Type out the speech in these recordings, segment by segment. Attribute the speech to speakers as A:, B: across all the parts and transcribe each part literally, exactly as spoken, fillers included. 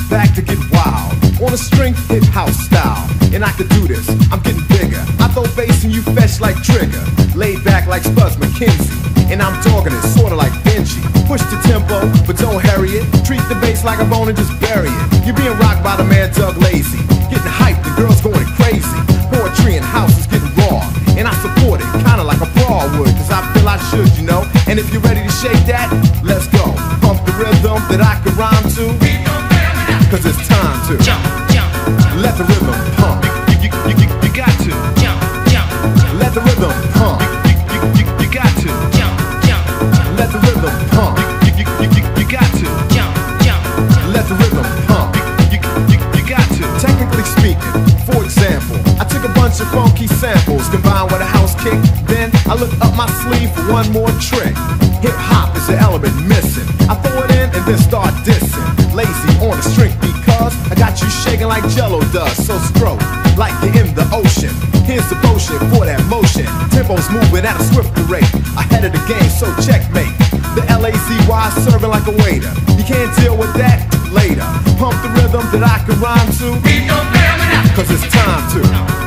A: back to get wild. On a string, hip house style. And I could do this, I'm getting bigger. I throw bass and you fetch like Trigger. Laid back like Spuds McKenzie. And I'm talking it sorta like Benji. Push the tempo, but don't hurry it. Treat the bass like a bone and just bury it. You're being rocked by the man Doug Lazy. Getting hyped, the girls going crazy. Poetry and house is getting raw. And I support it, kinda like a bra would. Cause I feel I should, you know. And if you're ready to shake that, let's go. Pump the rhythm that I can rhyme to. Cause it's time to
B: jump, jump.
A: Let the rhythm pump.
B: You, you, you, you got to jump, jump.
A: Let the rhythm pump.
B: You, you, you, you got to jump, jump.
A: Let the rhythm pump.
B: You, you, you, you, you got to jump, jump.
A: Let the rhythm pump.
B: You, you, you, you got to.
A: Technically speaking, for example, I took a bunch of funky samples combined with a house kick. Then I look up my sleeve for one more trick. Hip hop is the element missing. I throw it in and then start dissing. Lazy on the string because I got you shaking like Jello does. So stroke like you're in the ocean. Here's the potion for that motion. Tempo's moving at a swifter rate. Ahead of the game, so checkmate. The L A Z Y serving like a waiter. You can't deal with that later. Pump the rhythm that I can rhyme to. Cause it's time to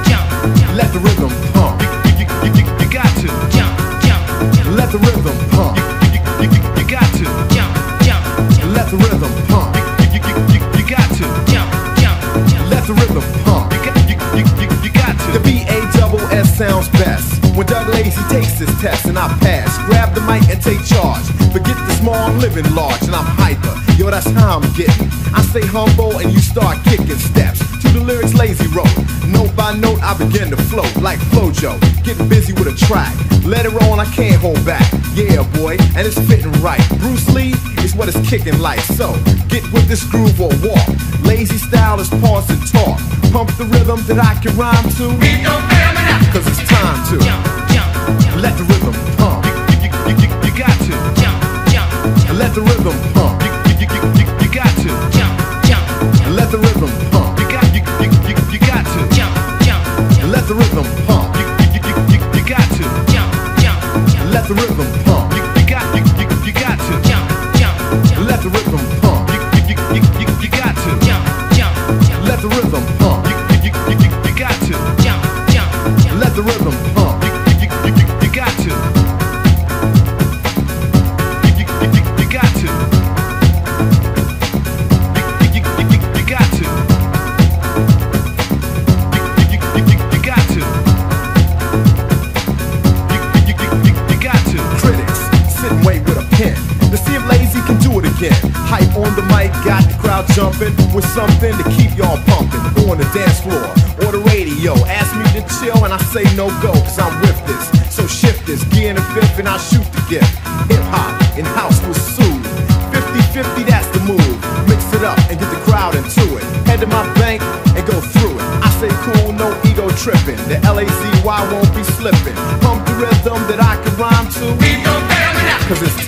A: let the rhythm pump.
B: You, you, you, you got to jump, jump.
A: Let the rhythm pump.
B: You, you, you, you got to jump, jump.
A: Let the rhythm pump.
B: You, you, you, you got to jump, jump.
A: Let the rhythm pump.
B: You, you, you, you, you got to.
A: The B A double S sounds best when Doug Lazy takes his test and I pass. Grab the mic and take charge. Forget the small, living large, and I'm hyper. Yo, that's how I'm getting. I stay humble and you start kicking steps to the lyrics Lazy wrote. Note by note, I begin to float like Flojo. Getting busy with a track. Let it roll and I can't hold back. Yeah, boy, and it's fitting right. Bruce Lee is what it's kicking like. So, get with this groove or walk. Lazy style is pause and talk. Pump the rhythm that I can rhyme to. Cause it's time to
B: jump, jump.
A: let the rhythm pump.
B: You, you, you, you got to jump, jump.
A: Let the rhythm pump.
B: You, you, you, you, you got to jump, jump.
A: Let the rhythm pump.
B: You got, you, you, you, you got to jump, jump.
A: Let the rhythm pump.
B: You, you, you, you, you got to jump, jump.
A: Let the rhythm pump.
B: You, you got, you, you, you got to jump, jump.
A: Let the rhythm pump.
B: You, you, you, you, you got to jump, jump.
A: Let the rhythm pump.
B: You, you, you, you, you got to jump, jump.
A: Let the rhythm pump.
B: You, you, you, you, you got to. You, you, you, you, you got to. You, you, you, you, you got to. You, you, you, you, you got to. You, you, you, you, you got to.
A: Critics sit and wait with a pen to see if Lazy can do it again. Hype on the mic, got the crowd jumping with something to keep y'all pumping on the dance floor or the radio. Ask me to chill and I say no go, cause I'm with this. So shift this, gear in the fifth and I shoot the gift. Hip hop in house will soothe. fifty fifty, that's the move. Mix it up and get the crowd into it. Head to my bank and go through it. I say cool, no ego tripping. The L A Z Y won't be slipping. Pump the rhythm that I can rhyme to. Cause it's